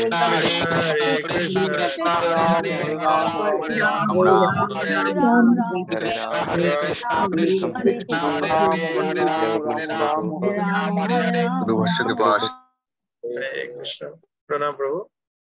Krishna, Hare Krishna, Hare Ram, Hare Ram, Hare Krishna, Krishna Krishna, Hare Ram, Hare Ram, Hare Krishna. Pranam Prabhu.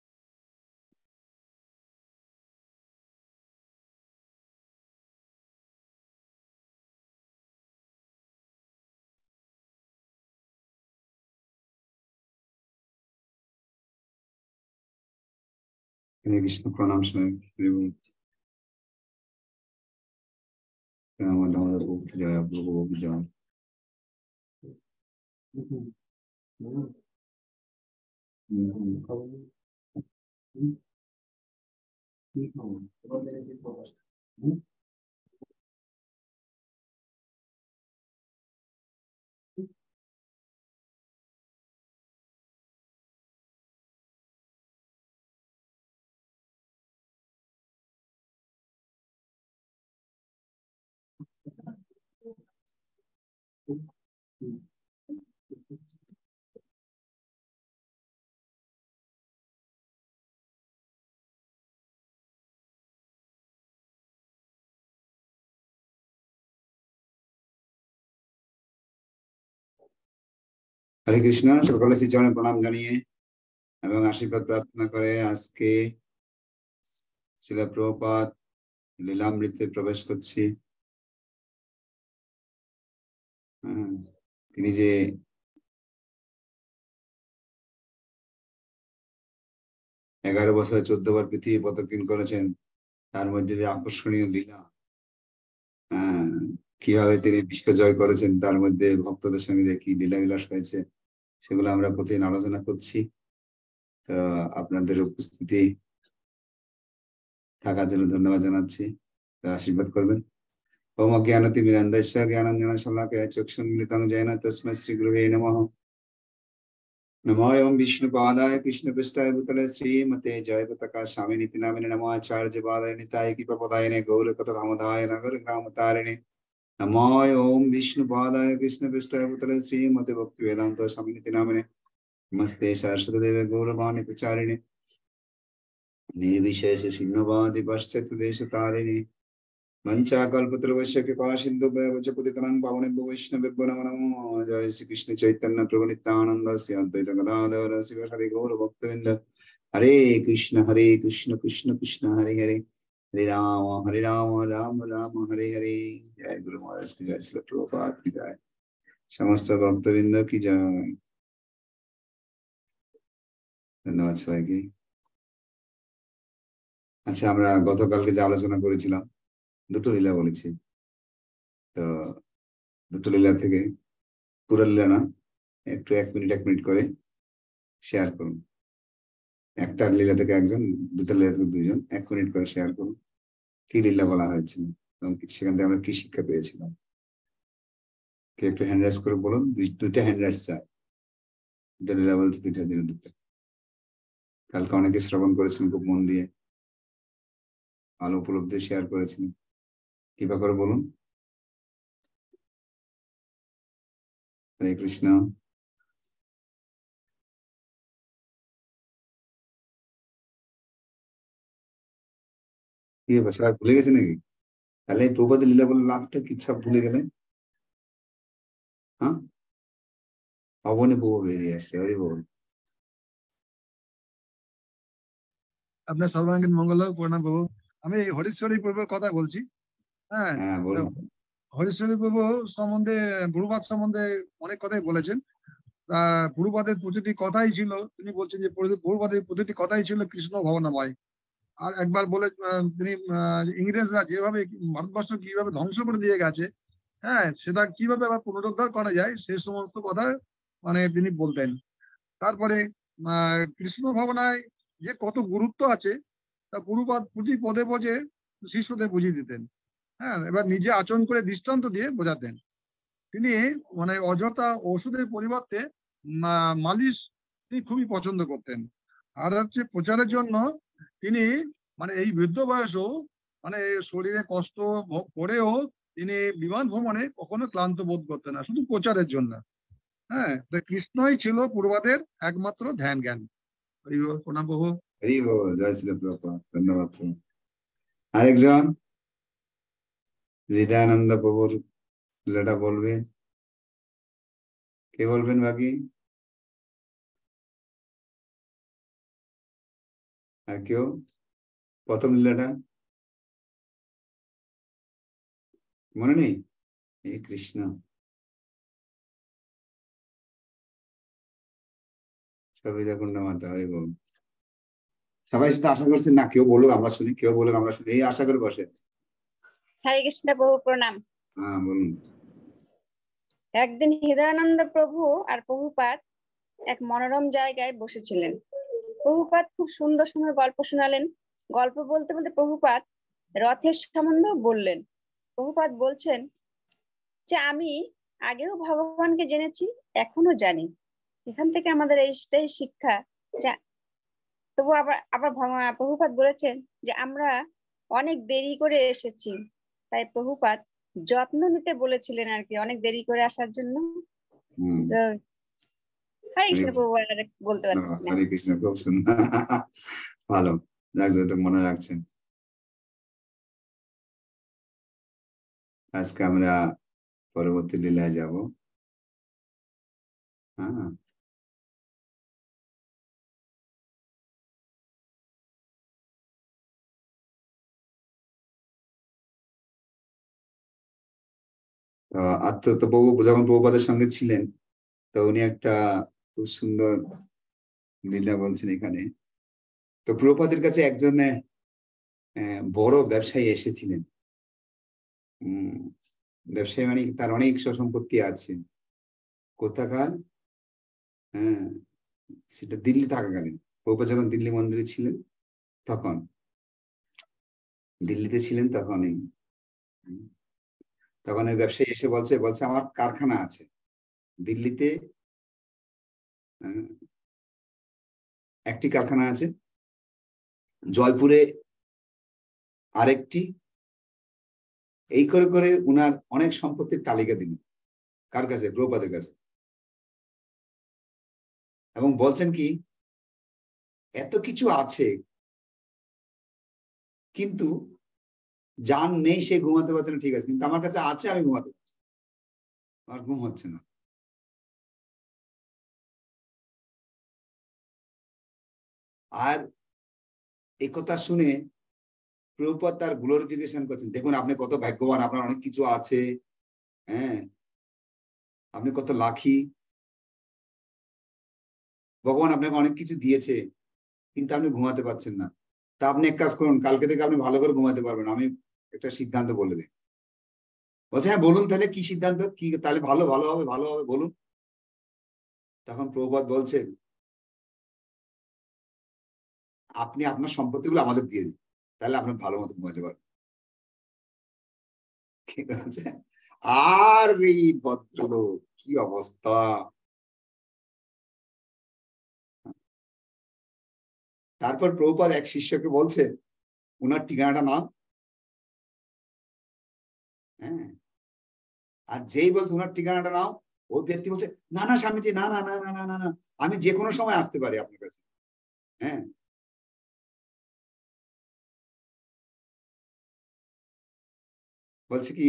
Hare Krishna, Pranam Sahib. Pranam Damodar Prabhu ki jai, Prabhu ki jai. হরে কৃষ্ণ, সকলে শ্রীচরণে প্রণাম জানিয়ে এবং আশীর্বাদ প্রার্থনা করে আজকে শ্রীল প্রভুপাদ লীলামৃতে প্রবেশ করছি। তিনি যে এগারো বছরে 14 বার পৃথিবী প্রদক্ষিণ করেছেন, তার মধ্যে যে আকর্ষণীয় লীলা, কিভাবে তিনি বিশ্ব জয় করেছেন, তার মধ্যে ভক্তদের সঙ্গে যে কি লীলা বিলাস হয়েছে, সেগুলো আমরা প্রতিদিন আলোচনা করছি। তো আপনাদের উপস্থিতি থাকার জন্য ধন্যবাদ জানাচ্ছি, আশীর্বাদ করবেন। ওম অজ্ঞানতিমিরান্ধস্য জ্ঞানাঞ্জনা শলাকয়া চক্ষুন্মিলিতং येन तस्मै श्रीगुरवे नमः। नमो ओम विष्णुपादाय कृष्णपृष्ठाय भूतले श्रीमते जयपताका स्वामिनिति नामिने नमो आचार्यपादाय निताय कृपापदायिने गौरकथामदाय नगरग्रामतारिणे। नमो ओम विष्णुपादाय कृष्णपृष्ठाय भूतले श्रीमते भक्तिवेदान्त स्वामिनिति नामिने नमस्ते सरस्वतीदेवे गौरवाणी प्रचारिणे निर्विशेष शून्यवादी पाश्चात्य देशतारिणे वंचाकल्पतरुवश्य कृपा सिन्धुभ्यः च पतितानां पावनेभ्यो वैष्णवेभ्यो नमो नमः। जय श्री कृष्ण चैतन्य प्रभु नित्यानंद श्री अद्वैत गदाधर श्रीवासादि गौर भक्तवृंद। हरे कृष्ण कृष्ण कृष्ण हरे हरे, हरे राम राम राम हरे हरे। जय गुरु महाराज की जय, श्री प्रभुपाद की जय, समस्त भक्तवृंद की जय। धन्यवाद সবাইকে। আচ্ছা, আমরা গতকালকে যে আলোচনা করেছিলাম, দুটো লীলা বলেছি। তো দুটো লীলা থেকে পুরো লীলা না, একটু এক মিনিট করে শেয়ার করুন। একটা লীলা থেকে একজন, দুটো লীলা থেকে দুইজন 1 মিনিট করে শেয়ার করুন কি লীলা বলা হয়েছিল এবং সেখান থেকে আমরা কি শিক্ষা পেয়েছিলাম। কে একটু হ্যান্ড রাইজ করে বলুন। দুইটা হ্যান্ড রাইজ চাই। দুটো লীলা বলতে দুইটা দিন, দুটো। কালকে অনেকে শ্রবণ করেছেন খুব মন দিয়ে, ভালো উপলব্ধি শেয়ার করেছেন। কৃপা করে বলুন। হরে কৃষ্ণ। কি ব্যাপার, সবাই ভুলে গেছে নাকি? তাহলে এই প্রবাদ লীলা বলে লাভটা কি? সব ভুলে গেলে? হ্যাঁ, অবনে প্রভু বেরিয়ে আসছে। হরি বল। আপনার সর্বাঙ্গীন মঙ্গল হোক। প্রণাম প্রভু। আমি হরিশ্বরী প্রভুর কথা বলছি। হ্যাঁ, হরিশ্বরী প্রভু সম্বন্ধে, গুরুবাদ সম্বন্ধে অনেক কথাই বলেছেন। গুরুবাদের প্রতিটি কথাই ছিল, তিনি বলছেন যে গুরুবাদের প্রতিটি কথাই ছিল কৃষ্ণ ভাবনাময়। আর একবার বলে তিনি ইংরেজরা যেভাবে ভারতবর্ষ কিভাবে ধ্বংস করে দিয়ে গেছে, হ্যাঁ, সেটা কিভাবে আবার পুনরুদ্ধার করা যায়, সেই সমস্ত কথা মানে তিনি বলতেন। তারপরে কৃষ্ণ ভাবনায় যে কত গুরুত্ব আছে তা গুরুবাদ প্রতি পদে পদে শিষ্যদের বুঝিয়ে দিতেন। হ্যাঁ, এবার নিজে আচরণ করে দৃষ্টান্ত দিয়ে বোঝাতেন। তিনি মানে অযথা ওষুধের পরিবর্তে মালিশ তিনি খুবই পছন্দ করতেন। আর হচ্ছে প্রচারের জন্য তিনি মানে এই বৃদ্ধ বয়সেও মানে শরীরে কষ্ট করেও তিনি বিমান ভ্রমণে কখনো ক্লান্ত বোধ করতেন না, শুধু প্রচারের জন্য। হ্যাঁ, কৃষ্ণই ছিল পূর্বাদের একমাত্র ধ্যান জ্ঞান। হরি বল, প্রণাম প্রভু। হরি বল, জয় শ্রী প্রভুপাদ। ধন্যবাদ। আরেকজন হৃদয়ানন্দ প্রভুর লীলাটা বলবেন, কে বলবেন বাকি? আর কেউ? প্রথম লীলাটা মনে নেই? হে কৃষ্ণ। সবিতা কুণ্ড মাতা, হরি বল। সবাই শুধু আশা করছেন না, কেউ বলুক আমরা শুনি, কেউ বলুক আমরা শুনি, এই আশা করে বসে। হরে কৃষ্ণ প্রভু, প্রণাম। হ্যাঁ বলুন। একদিন হৃদয়ানন্দ প্রভু আর প্রভুপাদ এক মনোরম জায়গায় বসেছিলেন। প্রভুপাদ খুব সুন্দর সুন্দর গল্প শোনালেন। গল্প বলতে বলতে প্রভুপাদ রথের সম্বন্ধে বললেন। প্রভুপাদ বলছেন যে আমি আগেও ভগবানকে জেনেছি, এখনো জানি। এখান থেকে আমাদের এইটাই শিক্ষা। যে তবু আবার আবার প্রভুপাদ বলেছেন যে আমরা অনেক দেরি করে এসেছি, তাই প্রভুপাদ যত্ন নিতে বলেছিলেন আর কি, অনেক দেরি করে আসার জন্য। হরে কৃষ্ণ প্রভু, আর বলতে পারছি না। হরে কৃষ্ণ, খুব সুন্দর, ভালো। যাক, যেটা মনে রাখছেন। আজকে আমরা পরবর্তী লীলায় যাব। হ্যাঁ, তো প্রভু যখন প্রভুপাদের সঙ্গে ছিলেন, তো উনি একটা খুব সুন্দর লীলা বলছেন এখানে। তো প্রভুপাদের কাছে একজনের বড় ব্যবসায়ী এসেছিলেন। ব্যবসায়ী মানে তার অনেক সম্পত্তি আছে। কোথাকার? হ্যাঁ, সেটা দিল্লি থাকাকালীন। প্রভুপাদ যখন দিল্লি মন্দিরে ছিলেন, তখন দিল্লিতে ছিলেন, তখন ওই ব্যবসায়ী এসে বলছে আমার কারখানা আছে দিল্লিতে, একটি কারখানা আছে, জয়পুরে আরেকটি। এই করে করে উনার অনেক সম্পত্তির তালিকা দিলেন। কার কাছে? প্রভুপাদের কাছে। এবং বলছেন কি, এত কিছু আছে, কিন্তু যার নেই সে ঘুমাতে পারছে না, ঠিক আছে, কিন্তু আমার কাছে আছে, আমি ঘুমাতে পারছি, আমার ঘুম হচ্ছে না। আর এই কথা শুনে প্রভুপাদ তার গ্লোরিফিকেশন করছেন। দেখুন আপনি কত ভাগ্যবান, আপনার অনেক কিছু আছে, হ্যাঁ, আপনি কত লাকি, ভগবান আপনাকে অনেক কিছু দিয়েছে, কিন্তু আপনি ঘুমাতে পারছেন না। তা আপনি এক কাজ করুন, কালকে থেকে আপনি ভালো করে ঘুমাতে পারবেন, আমি একটা সিদ্ধান্ত বলে দিই। বলছে হ্যাঁ বলুন, তাহলে কি সিদ্ধান্ত, কি তাহলে ভালো ভালো হবে, ভালো হবে, বলুন। তখন প্রভুপাদ বলছেন, আপনি আপনার সম্পত্তিগুলো আমাদের দিয়ে দিন, তাহলে আপনি ভালো মতো ঘুমাতে পারবেন। ঠিক আছে? আর এই ভদ্রলোক কি অবস্থা! তারপর প্রভুপাদ এক শিষ্যকে বলছে, উনার ঠিকানাটা নাম। হ্যাঁ, আর যেই বলছে উনার ঠিকানাটা নাও, ওই ব্যক্তি বলছে না না স্বামীজি, না না না না না না না, আমি যে কোনো সময় আসতে পারি আপনার কাছে। হ্যাঁ, বলছে কি,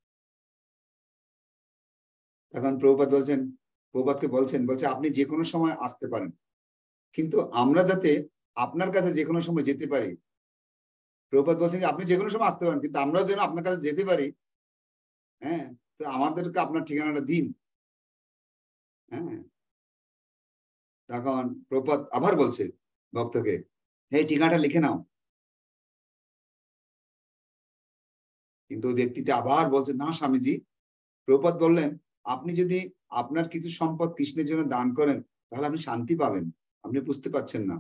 তখন প্রভুপাদকে বলছে আপনি যে কোনো সময় আসতে পারেন, কিন্তু আমরা যাতে আপনার কাছে যে কোনো সময় যেতে পারি। প্রভুপাদ বলছেন আপনি যে কোনো সময় আসতে পারেন, কিন্তু আমরা যেন আপনার কাছে যেতে পারি, হ্যাঁ, তো আমাদেরকে আপনার ঠিকানাটা দিন। হ্যাঁ, তখন প্রভুপাদ আবার বলছে ভক্তকে, এই ঠিকানাটা লিখে নাও। কিন্তু ওই ব্যক্তিটা আবার বলছে না স্বামীজি। প্রভুপাদ বললেন, আপনি যদি আপনার কিছু সম্পদ কৃষ্ণের জন্য দান করেন, তাহলে আপনি শান্তি পাবেন, আপনি বুঝতে পারছেন না।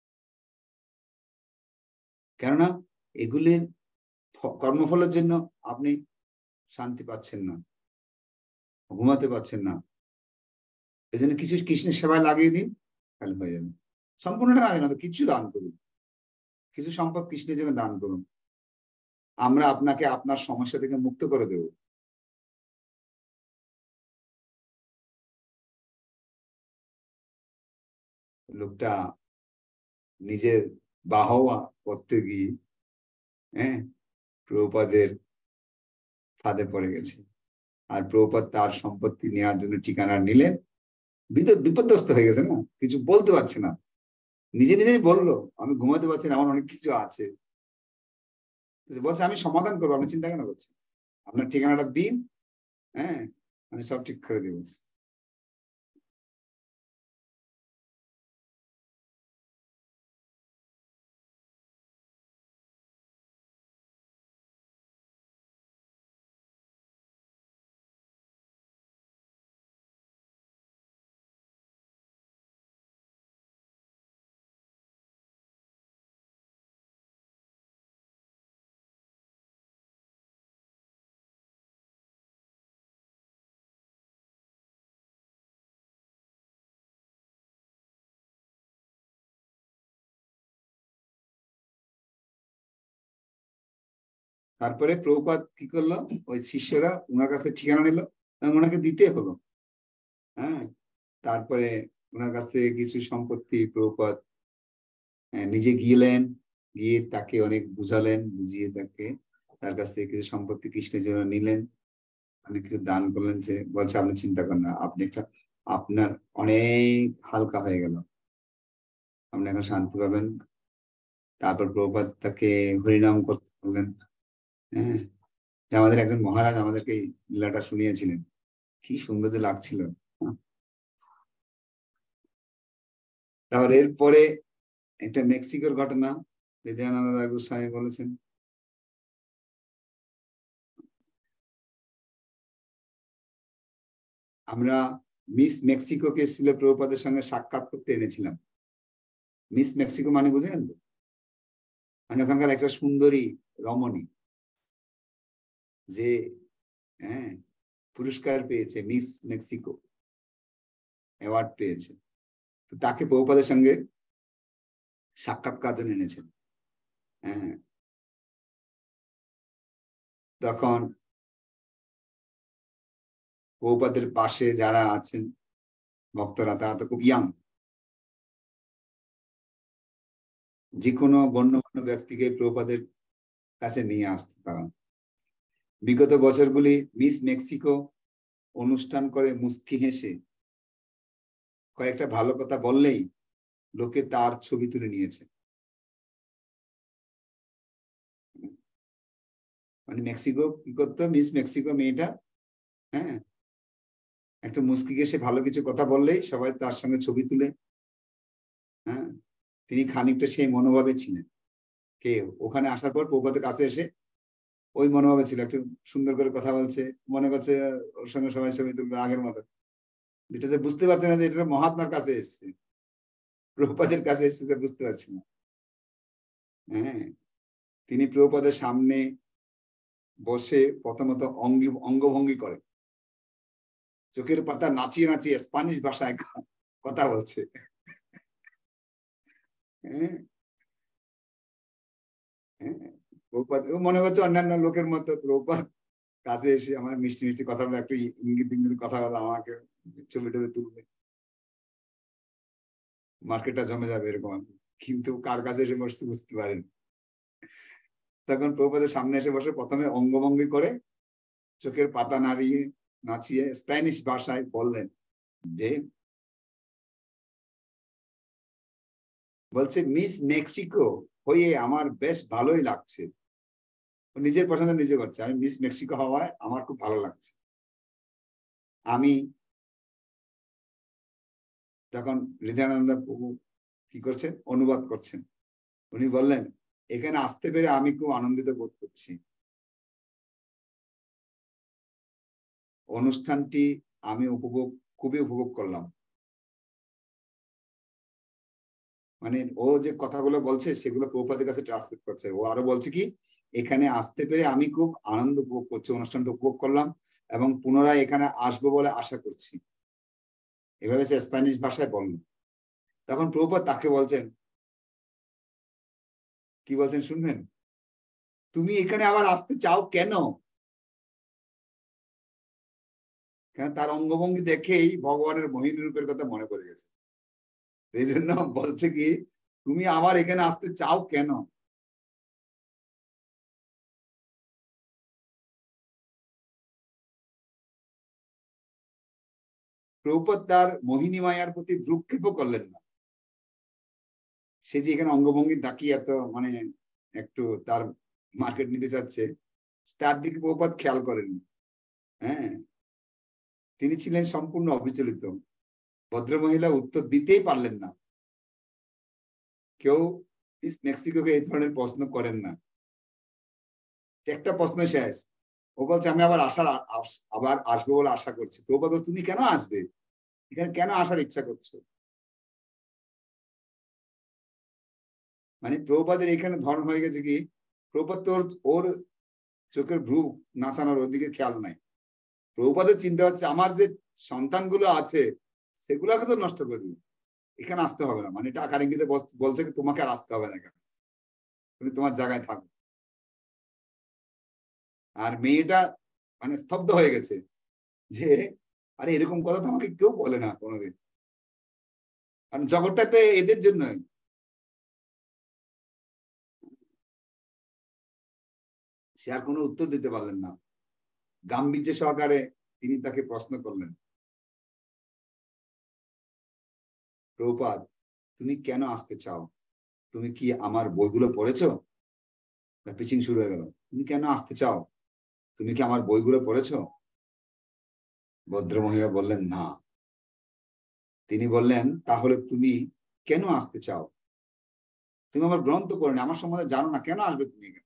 কেননা এগুলির কর্মফলের জন্য আপনি শান্তি পাচ্ছেন না, ঘুমাতে পারছেন না। এই জন্য কিছু কৃষ্ণের সেবায় লাগিয়ে দিন, তাহলে হয়ে যাবে। সম্পূর্ণটা না, তো কিছু দান করুন, কিছু সম্পদ কৃষ্ণের জন্য দান করুন, আমরা আপনাকে আপনার সমস্যা থেকে মুক্ত করে দেব। লোকটা নিজের বাহবা করতে গিয়ে প্রভুপাদের ফাঁদে পড়ে গেছে। আর প্রভুপাদ তার সম্পত্তি নেওয়ার জন্য ঠিকানা নিলেন, বিপর্যস্ত হয়ে গেছে, না কিছু বলতে পারছে না, নিজে নিজেই বললো আমি ঘুমাতে পারছি না, আমার অনেক কিছু আছে। বলছে আমি সমাধান করবো, আপনি চিন্তা কেন করছেন, আপনার ঠিকানাটা দিন, আমি সব ঠিক করে দেবো। তারপরে প্রভুপাদ কি করলো, ওই শিষ্যরা ওনার কাছে ঠিকানা নিল এবং ওনাকে দিতে হলো। তারপরে ওনার কাছ থেকে কিছু সম্পত্তি প্রভুপাদ নিজে গিয়েলেন, গিয়ে তাকে অনেক বুঝালেন, বুঝিয়ে তাকে তার কাছ থেকে কিছু সম্পত্তি কৃষ্ণের জন্য নিলেন, অনেক কিছু দান করলেন। যে বলছে আপনি চিন্তা করেন না, আপনি একটা আপনার অনেক হালকা হয়ে গেল, আপনি এখন শান্তি পাবেন। তারপর প্রভুপাদ তাকে হরিনাম করতে বললেন। আমাদের একজন মহারাজ আমাদেরকে এই লীলাটা শুনিয়েছিলেন, কি সুন্দর যে লাগছিল। তাহলে এরপরে একটা মেক্সিকোর ঘটনা হৃদয়ানন্দ গোস্বামী বলেছেন। আমরা মিস মেক্সিকোকে ছিল প্রভুপাদের সঙ্গে সাক্ষাৎ করতে এনেছিলাম। মিস মেক্সিকো মানে বুঝেন তো, মানে ওখানকার একটা সুন্দরী রমণী যে পুরস্কার পেয়েছে, মিস মেক্সিকো অ্যাওয়ার্ড পেয়েছে, তো তাকে প্রভুপাদের সঙ্গে সাক্ষাৎকার জন্য এনেছেন। তখন প্রভুপাদের পাশে যারা আছেন ভক্তরা, তারা তো খুব ইয়াং, যে কোনো গণ্যমান্য ব্যক্তিকে প্রভুপাদের কাছে নিয়ে আসতে পারেন। বিগত বছরগুলি মিস মেক্সিকো অনুষ্ঠান করে মুস্কি হেসে কয়েকটা ভালো কথা বললেই লোকে তার ছবি তুলে নিয়েছে। মানে মেক্সিকো কি করতো, মিস মেক্সিকো মেয়েটা একটা মুস্কি হেসে ভালো কিছু কথা বললেই সবাই তার সঙ্গে ছবি তুলে। তিনি খানিকটা সেই মনোভাবে ছিলেন। কে ওখানে আসার পর প্রভুপাদের কাছে এসে ওই মনোভাবে ছিল, একটু সুন্দর করে কথা বলছে, মনে করছে ওর সঙ্গে সবাই ছবি তুলবে আগের মতো। যেটা যে বুঝতে পারছে না যে এটা মহাত্মার কাছে এসছে, প্রভুপাদের কাছে এসছে, বুঝতে পারছি না। তিনি প্রভুপাদের সামনে বসে প্রথমত অঙ্গভঙ্গি করে, চোখের পাতা নাচিয়ে নাচিয়ে স্প্যানিশ ভাষায় কথা বলছে। প্রভুপাদ মনে হচ্ছে অন্যান্য লোকের মতো প্রভুপাদ কাছে এসে আমার মিষ্টি মিষ্টি কথা বলে, একটু ইঙ্গিত ইঙ্গিত কথা বলে, আমাকে ছবি টবি তুলবে, মার্কেটটা জমে যাবে এরকম। কিন্তু কার কাছে এসে বসছে বুঝতে পারেন। তখন প্রভুপাদের সামনে এসে বসে প্রথমে অঙ্গভঙ্গি করে চোখের পাতা নাড়িয়ে নাচিয়ে স্প্যানিশ ভাষায় বললেন যে, বলছে মিস মেক্সিকো হয়ে আমার বেশ ভালোই লাগছে। নিজের পছন্দ নিজে করছে, আমি মিস মেক্সিকো হওয়ায় আমার খুব ভালো লাগছে। আমি তখন হৃদয়ানন্দ প্রভু কি করছেন, অনুবাদ করছেন। উনি বললেন, এখানে আসতে পেরে আমি খুব আনন্দিত বোধ করছি। অনুষ্ঠানটি আমি খুবই উপভোগ করলাম। মানে ও যে কথাগুলো বলছে সেগুলো প্রভুপাদের কাছে ট্রান্সলেট করছে। ও আরো বলছে কি, এখানে আসতে পেরে আমি খুব আনন্দ উপভোগ করছি, অনুষ্ঠানটা উপভোগ করলাম এবং পুনরায় এখানে আসবো বলে আশা করছি, এভাবে সে স্প্যানিশ ভাষায় বলল। তখন প্রভুপাদ তাকে বলছেন, কি বলছেন শুনবেন, তুমি এখানে আবার আসতে চাও কেন? কেন তার অঙ্গভঙ্গি দেখেই ভগবানের মোহিনী রূপের কথা মনে পড়ে গেছে। এই জন্য বলছে কি, তুমি আবার এখানে আসতে চাও কেন? প্রভুপাদ তার মোহিনী মায়ার প্রতি ভ্রুক্ষেপও করলেন না। সে যে এখানে অঙ্গভঙ্গি তাকিয়ে এত মানে একটু তার মার্কেট নিতে চাচ্ছে, তার দিকে প্রভুপাদ খেয়াল করেননি। হ্যাঁ, তিনি ছিলেন সম্পূর্ণ অবিচলিত। ভদ্রমহিলা উত্তর দিতেই পারলেন না। কেউ মেক্সিকোকে এই ধরনের প্রশ্ন করেন না। একটা প্রশ্ন শেষ। ও বলছে আমি আবার আসবো বলে আশা করছি। প্রভুপাদ, তুমি কেন আসবে এখানে, কেন আসার ইচ্ছা করছো? মানে প্রভুপাদের এখানে ধর্ম হয়ে গেছে কি, প্রভুপাদ তো ওর চোখের ভ্রু নাচানোর ওদিকে খেয়াল নাই। প্রভুপাদের চিন্তা হচ্ছে আমার যে সন্তানগুলো আছে সেগুলোকে তো নষ্ট করে দিবে, এখানে আসতে হবে না। মানে এটা আকার ইঙ্গিতে বলছে কি তোমাকে আর আসতে হবে না, এখানে তুমি তোমার জায়গায় থাকো। আর মেয়েটা মানে স্তব্ধ হয়ে গেছে যে আরে এরকম কথা তো আমাকে কেউ বলে না কোনোদিন, কারণ জগৎটাতে এদের জন্যই। সে আর কোনো উত্তর দিতে পারলেন না। গাম্ভীর্য সহকারে তিনি তাকে প্রশ্ন করলেন, প্রভুপাদ, তুমি কেন আসতে চাও? তুমি কি আমার বইগুলো পড়েছো? পিচিং শুরু হয়ে গেল। তুমি কেন আসতে চাও? তুমি কি আমার বইগুলো পড়েছো? ভদ্রমহিলা বললেন না। তিনি বললেন, তাহলে তুমি কেন আসতে চাও? তুমি আমার গ্রন্থ পড়ো না, আমার সম্বন্ধে জানো না, কেন আসবে তুমি এখানে?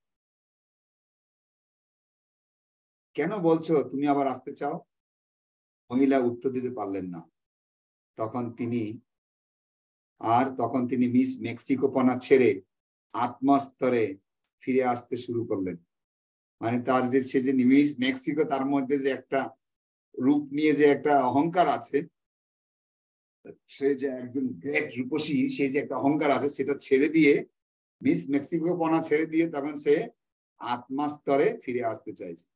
কেন বলছো তুমি আবার আসতে চাও? মহিলা উত্তর দিতে পারলেন না। তখন তিনি মিস মেক্সিকোপনা ছেড়ে আত্মস্তরে ফিরে আসতে শুরু করলেন। মানে তার যে সে যে মিস মেক্সিকো, তার মধ্যে যে একটা রূপ নিয়ে যে একটা অহংকার আছে, সে যে একজন গ্রেট রূপসী, সে যে একটা অহংকার আছে, সেটা ছেড়ে দিয়ে, মিস মেক্সিকো পনা ছেড়ে দিয়ে তখন সে আত্মাস্তরে ফিরে আসতে চাইছে।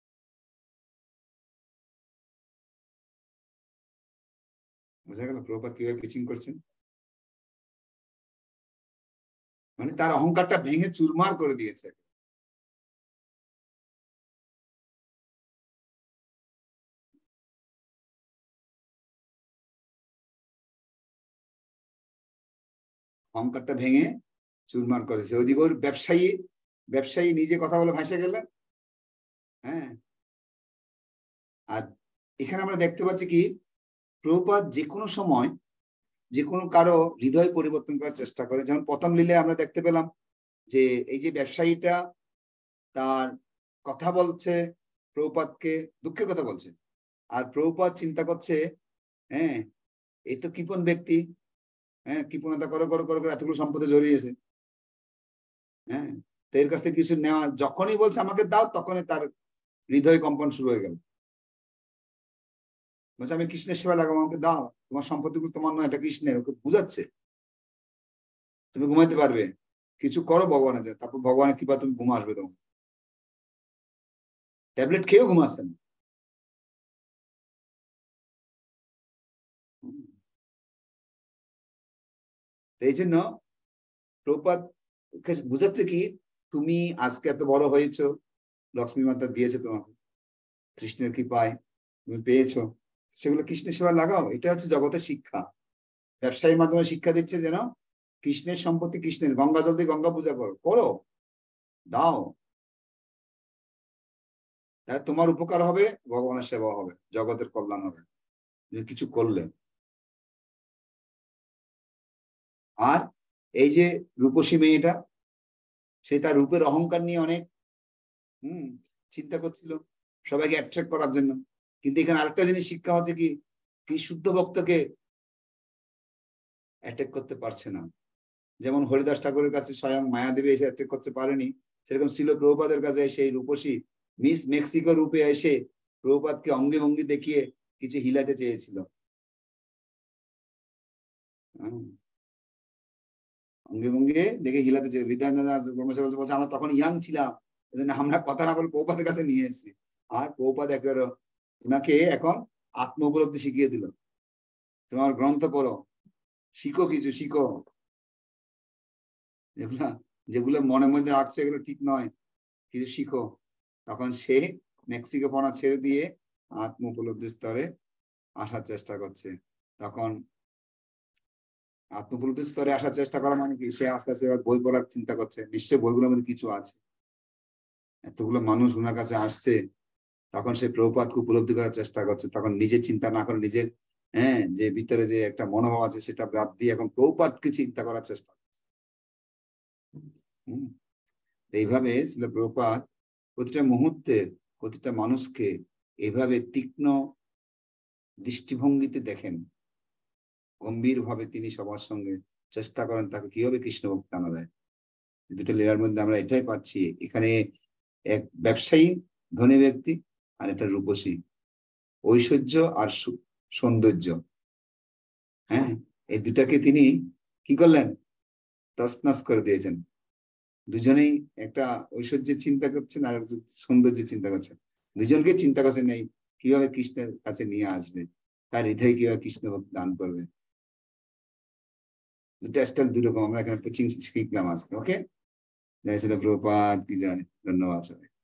বোঝা গেল প্রভুপাদ কিভাবে পিচিং করছেন? মানে তার অহংকারটা ভেঙে চুরমার করে দিয়েছে। অহংকারটা ভেঙে চুরমার করেছে। ওইদিকে ওর ব্যবসায়ী নিজে কথা বলে ভাসে গেলেন। হ্যাঁ, আর এখানে আমরা দেখতে পাচ্ছি কি, প্রভুপাদ যে কোনো সময় যে কোনো কারো হৃদয় পরিবর্তন করার চেষ্টা করে। যেমন প্রথম লীলায় আমরা দেখতে পেলাম যে এই যে ব্যবসায়ীটা তার কথা বলছে, প্রভুপাদকে দুঃখের কথা বলছে, আর প্রভুপাদ চিন্তা করছে, হ্যাঁ এই তো কৃপণ ব্যক্তি, হ্যাঁ কৃপণতা করে করে করে করে এতগুলো সম্পদে জড়িয়েছে। হ্যাঁ, তো এর কাছ থেকে কিছু নেওয়া, যখনই বলছে আমাকে দাও, তখনই তার হৃদয় কম্পন শুরু হয়ে গেল। বলছে আমি কৃষ্ণের সেবা লাগাবো, আমাকে দাও, তোমার সম্পত্তিগুলো তোমার নয়, এটা কৃষ্ণের। ওকে বুঝাচ্ছে তুমি ঘুমাইতে পারবে, কিছু করো ভগবানের জন্য, তারপর ভগবানের কৃপা তুমি ঘুম আসবে। তোমার ট্যাবলেট খেয়েও ঘুমাচ্ছেন। এই জন্য প্রভুপাদ বুঝাচ্ছে কি, তুমি আজকে এত বড় হয়েছো, লক্ষ্মী মাতা দিয়েছে তোমাকে, কৃষ্ণের কৃপায় তুমি পেয়েছো, সেগুলো কৃষ্ণের সেবা লাগাও। এটা হচ্ছে জগতের শিক্ষা। ব্যবসায়ীর মাধ্যমে শিক্ষা দিচ্ছে যেন কৃষ্ণের সম্পত্তি কৃষ্ণের, গঙ্গা জল দিয়ে গঙ্গা পূজা করো, করো, দাও, তোমার উপকার হবে, ভগবানের সেবা হবে, জগতের কল্যাণ হবে কিছু করলে। আর এই যে রূপসী মেয়েটা, সে তার রূপের অহংকার নিয়ে অনেক চিন্তা করছিল সবাইকে অ্যাট্রাক্ট করার জন্য। কিন্তু এখানে আরেকটা জিনিস শিক্ষা হচ্ছে কি, শুদ্ধ ভক্তকে অ্যাটাক করতে পারছে না। যেমন হরিদাস ঠাকুরের কাছে স্বয়ং মায়াদেবী এসে অ্যাটাক করতে পারেনি, সেরকম ছিল প্রভুপাদের কাছে সেই রূপসী মিস মেক্সিকো রূপে এসে প্রভুপাদকে অঙ্গে ভঙ্গি দেখিয়ে কিছু হিলাতে চেয়েছিল। অঙ্গে ভঙ্গে দেখে হিলাতে চেয়ে হৃদয় বলছে আমরা তখন ইয়াং ছিলাম, আমরা কথা না বলে প্রভুপাদের কাছে নিয়ে এসেছি। আর প্রভুপাদ একেবারে ওনাকে এখন আত্ম উপলব্ধি শিখিয়ে দিল, তোমার গ্রন্থ পড়ো, শিখো, কিছু শিখো। যেগুলো মনের মধ্যে রাখছে এগুলো ঠিক নয়, কিছু শিখো। তখন সে মেক্সিকো পড়া ছেড়ে দিয়ে আত্ম উপলব্ধি স্তরে আসার চেষ্টা করছে। তখন আত্ম উপলব্ধি স্তরে আসার চেষ্টা করা মানে কি, সে আস্তে আস্তে বই পড়ার চিন্তা করছে, নিশ্চয়ই বইগুলোর মধ্যে কিছু আছে। এতগুলো মানুষ ওনার কাছে আসছে, তখন সে প্রভুপাদকে উপলব্ধি করার চেষ্টা করছে। তখন নিজের চিন্তা না করে নিজের যে ভিতরে যে একটা মনোভাব আছে সেটা বাদ দিয়ে এখন প্রভুপাদকে চিন্তা করার চেষ্টা করছে। এইভাবে ছিল প্রভুপাদ প্রতিটা মুহূর্তে প্রতিটা মানুষকে এইভাবে তীক্ষ্ণ দৃষ্টিভঙ্গিতে দেখেন, গম্ভীর ভাবে তিনি সবার সঙ্গে চেষ্টা করেন তাকে কিভাবে কৃষ্ণ ভক্তি আনা যায়। দুটো লীলার মধ্যে আমরা এটাই পাচ্ছি, এখানে এক ব্যবসায়ী ধনী ব্যক্তি আর একটা রূপসী, ঐশ্বর্য আর সৌন্দর্য, এই দুটাকে তিনি কি করলেন, তছনছ করে দিয়েছেন। দুজনেই একটা ঐশ্বর্যের চিন্তা করছেন আর সৌন্দর্যের চিন্তা করছেন, দুজনকে চিন্তা করছেন এই কিভাবে কৃষ্ণের কাছে নিয়ে আসবে, তার হৃদয় কিভাবে কৃষ্ণ ভক্তি দান করবে। দুটা স্টাইল দুরকম আমরা এখানে শিখলাম আজকে। ওকে, জয় শ্রী প্রভুপাদ কি জয়, ধন্যবাদ সবাই।